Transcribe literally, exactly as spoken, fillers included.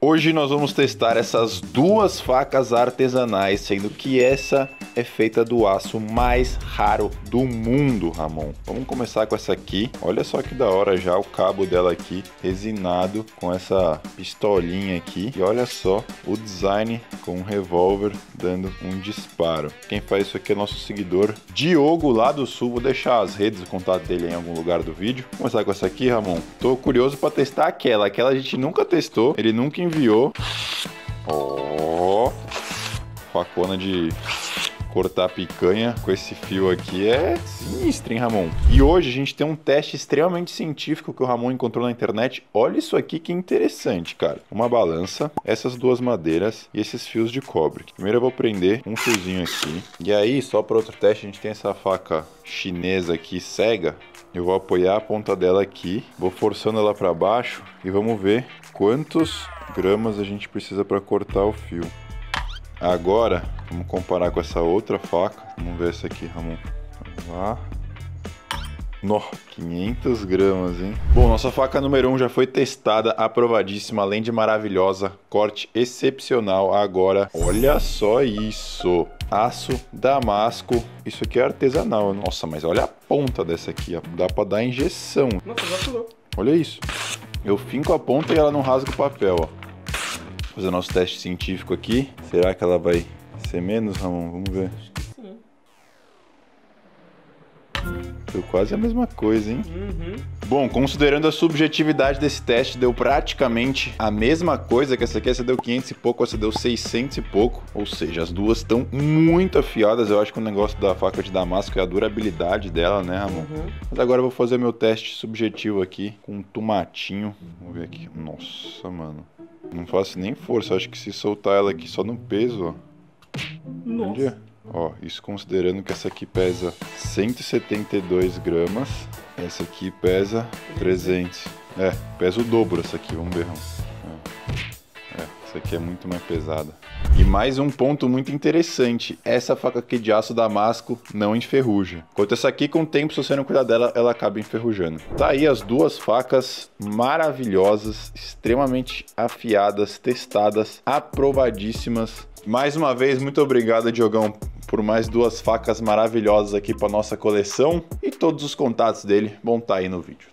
Hoje nós vamos testar essas duas facas artesanais, sendo que essa é feita do aço mais raro do mundo, Ramon. Vamos começar com essa aqui. Olha só que da hora já o cabo dela aqui, resinado com essa pistolinha aqui. E olha só o design com um revólver dando um disparo. Quem faz isso aqui é nosso seguidor Diogo, lá do Sul. Vou deixar as redes, o contato dele em algum lugar do vídeo. Vamos começar com essa aqui, Ramon. Tô curioso para testar aquela. Aquela a gente nunca testou, ele nunca enviou. Ó, oh, facona de cortar picanha com esse fio aqui é sinistro, hein, Ramon? E hoje a gente tem um teste extremamente científico que o Ramon encontrou na internet. Olha isso aqui que interessante, cara. Uma balança, essas duas madeiras e esses fios de cobre. Primeiro eu vou prender um fiozinho aqui. E aí, só para outro teste, a gente tem essa faca chinesa aqui, cega. Eu vou apoiar a ponta dela aqui, vou forçando ela para baixo e vamos ver quantos gramas a gente precisa para cortar o fio. Agora, vamos comparar com essa outra faca. Vamos ver essa aqui, Ramon. Vamos lá. Nó, quinhentas gramas, hein? Bom, nossa faca número um já foi testada, aprovadíssima, além de maravilhosa, corte excepcional. Agora, olha só isso. Aço damasco. Isso aqui é artesanal. Nossa, mas olha a ponta dessa aqui, ó. Dá pra dar injeção. Nossa, já pulou. Olha isso. Eu finco a ponta e ela não rasga o papel, ó. Vou fazer nosso teste científico aqui. Será que ela vai ser menos, Ramon? Vamos ver. Acho que sim. Deu quase a mesma coisa, hein? Uhum. Bom, considerando a subjetividade desse teste, deu praticamente a mesma coisa, que essa aqui essa deu quinhentos e pouco, essa deu seiscentos e pouco. Ou seja, as duas estão muito afiadas. Eu acho que o negócio da faca de damasco é a durabilidade dela, né, Ramon? Uhum. Mas agora eu vou fazer meu teste subjetivo aqui com um tomatinho. Vamos ver aqui. Nossa, mano. Não faço nem força. Acho que se soltar ela aqui só no peso, ó. Nossa. Onde é? Ó, isso considerando que essa aqui pesa cento e setenta e dois gramas, essa aqui pesa trezentos. É, pesa o dobro essa aqui, vamos ver. É, essa aqui é muito mais pesada. E mais um ponto muito interessante, essa faca aqui de aço damasco não enferruja. Enquanto essa aqui, com o tempo, se você não cuidar dela, ela acaba enferrujando. Tá aí as duas facas maravilhosas, extremamente afiadas, testadas, aprovadíssimas. Mais uma vez, muito obrigado, Diogão, por mais duas facas maravilhosas aqui para nossa coleção. E todos os contatos dele vão estar aí no vídeo.